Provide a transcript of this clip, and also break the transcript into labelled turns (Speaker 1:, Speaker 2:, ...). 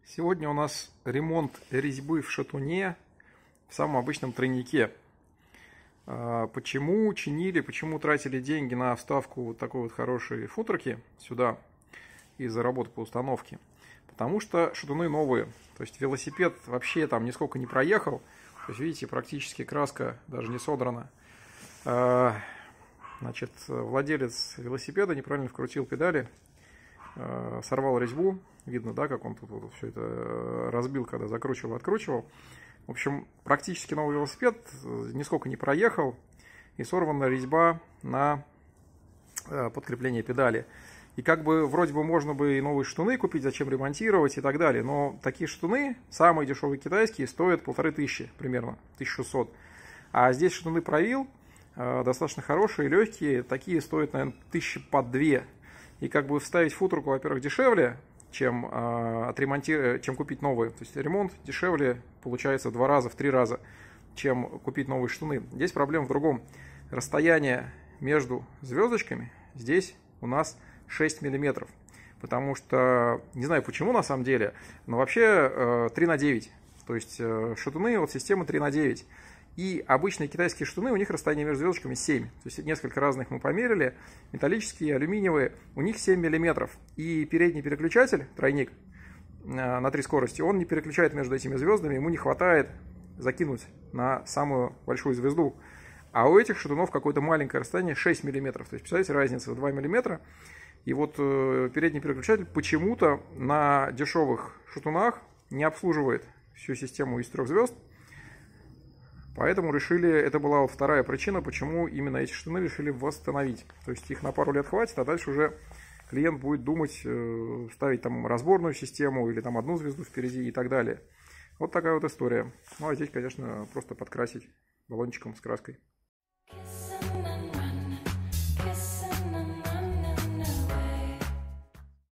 Speaker 1: Сегодня у нас ремонт резьбы в шатуне в самом обычном тройнике. Почему чинили, почему тратили деньги на вставку вот такой вот хорошей футерки сюда из-за работы по установке? Потому что шатуны новые. То есть велосипед вообще там нисколько не проехал. То есть видите, практически краска даже не содрана. Значит, владелец велосипеда неправильно вкрутил педали, сорвал резьбу. Видно, да, как он тут вот все это разбил, когда закручивал, откручивал. В общем, практически новый велосипед, нисколько не проехал, и сорвана резьба на подкрепление педали. И как бы вроде бы можно бы и новые шатуны купить, зачем ремонтировать и так далее. Но такие шатуны, самые дешевые китайские, стоят 1500 примерно, 1600. А здесь шатуны Правил, достаточно хорошие, легкие, такие стоят, наверное, 1000 по 2. И как бы вставить футерку, во-первых, дешевле, чем купить новые. То есть ремонт дешевле получается в 2 раза, в 3 раза, чем купить новые шатуны. Здесь проблема в другом. Расстояние между звездочками здесь у нас 6 мм. Потому что, не знаю почему на самом деле, но вообще 3×9. То есть шатуны от системы 3×9. И обычные китайские шатуны, у них расстояние между звездочками 7. То есть несколько разных мы померили. Металлические, алюминиевые, у них 7 мм. И передний переключатель, тройник на 3 скорости, он не переключает между этими звездами. Ему не хватает закинуть на самую большую звезду. А у этих шатунов какое-то маленькое расстояние 6 мм. То есть, представляете, разница в 2 мм. И вот передний переключатель почему-то на дешевых шатунах не обслуживает всю систему из 3 звезд. Поэтому решили, это была вот вторая причина, почему именно эти шатуны решили восстановить. То есть их на пару лет хватит, а дальше уже клиент будет думать, ставить там разборную систему или там одну звезду впереди и так далее. Вот такая вот история. Ну а здесь, конечно, просто подкрасить баллончиком с краской.